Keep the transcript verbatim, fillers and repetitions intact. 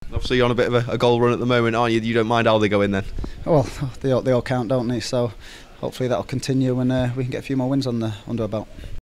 Obviously, you're on a bit of a, a goal run at the moment, aren't you? You don't mind how they go in then? Well, they all, they all count, don't they? So hopefully that'll continue and uh, we can get a few more wins on the, under our belt.